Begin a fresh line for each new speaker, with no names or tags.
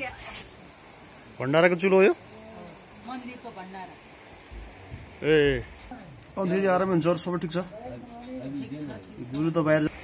भण्डाराको चुलो हो यो
मन्दिरको भण्डारा
ए दिदी आरामै हुन्छ सबै ठिक छ गुरु त बाहिर